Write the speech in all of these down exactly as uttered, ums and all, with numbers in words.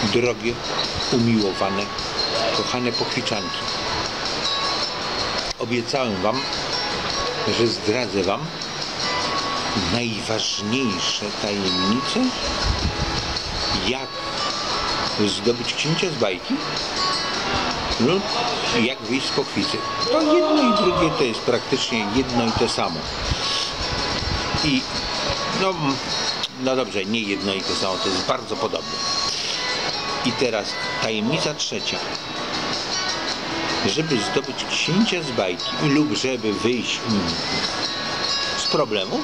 Drogie, umiłowane, kochane pochwiczanki, obiecałem wam, że zdradzę wam najważniejsze tajemnice, jak zdobyć księcia z bajki lub jak wyjść z pochwicy. To jedno i drugie to jest praktycznie jedno i to samo. I no, no dobrze, nie jedno i to samo, to jest bardzo podobne. I teraz tajemnica trzecia. Żeby zdobyć księcia z bajki lub żeby wyjść z problemu,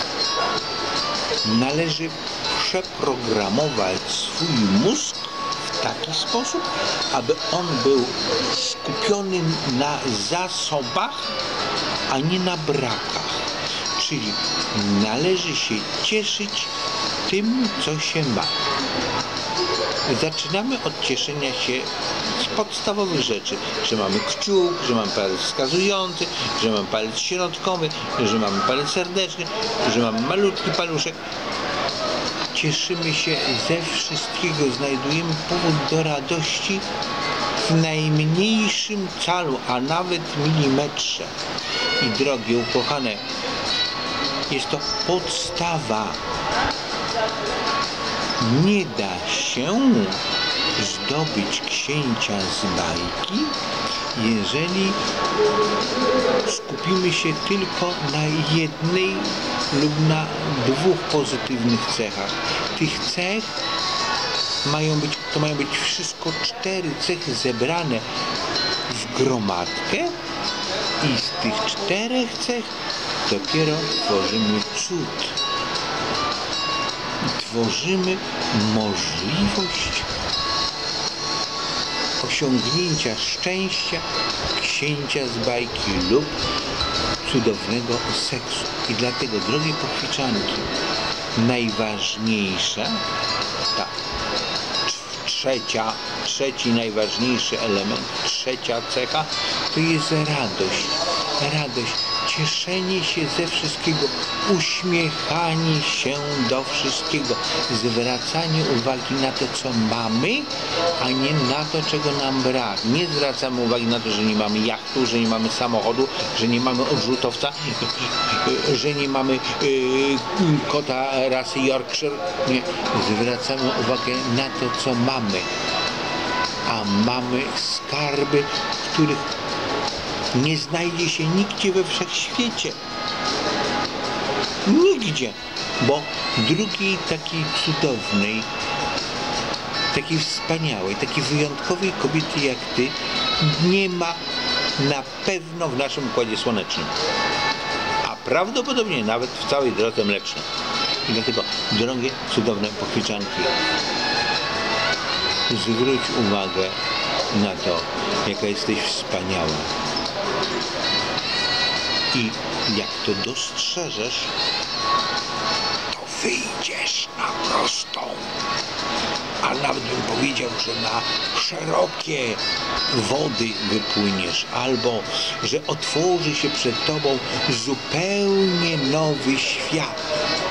należy przeprogramować swój mózg w taki sposób, aby on był skupiony na zasobach, a nie na brakach. Czyli należy się cieszyć tym, co się ma. Zaczynamy od cieszenia się z podstawowych rzeczy, że mamy kciuk, że mamy palec wskazujący, że mamy palec środkowy, że mamy palec serdeczny, że mamy malutki paluszek. Cieszymy się ze wszystkiego, znajdujemy powód do radości w najmniejszym calu, a nawet milimetrze. I drogie, ukochane, jest to podstawa. Nie da się zdobyć księcia z bajki, jeżeli skupimy się tylko na jednej lub na dwóch pozytywnych cechach. Tych cech mają być, to mają być wszystko cztery cechy zebrane w gromadkę i z tych czterech cech dopiero tworzymy cud. Tworzymy możliwość osiągnięcia szczęścia, księcia z bajki lub cudownego seksu. I dlatego, drogie pochwiczanki, najważniejsza, ta trzecia, trzeci najważniejszy element, trzecia cecha, to jest radość. Radość. Cieszenie się ze wszystkiego, uśmiechanie się do wszystkiego, zwracanie uwagi na to, co mamy, a nie na to, czego nam brak. Nie zwracamy uwagi na to, że nie mamy jachtu, że nie mamy samochodu, że nie mamy odrzutowca, że nie mamy yy, kota rasy Yorkshire. Nie. Zwracamy uwagę na to, co mamy, a mamy skarby, których nie znajdzie się nigdzie we wszechświecie. Nigdzie. Bo drugiej takiej cudownej, takiej wspaniałej, takiej wyjątkowej kobiety jak ty nie ma na pewno w naszym Układzie Słonecznym. A prawdopodobnie nawet w całej drodze mlecznej. I dlatego, drogie, cudowne pochwiczanki, zwróć uwagę na to, jaka jesteś wspaniała. I jak to dostrzeżesz, to wyjdziesz na prostą, a nawet bym powiedział, że na szerokie wody wypłyniesz, albo że otworzy się przed tobą zupełnie nowy świat.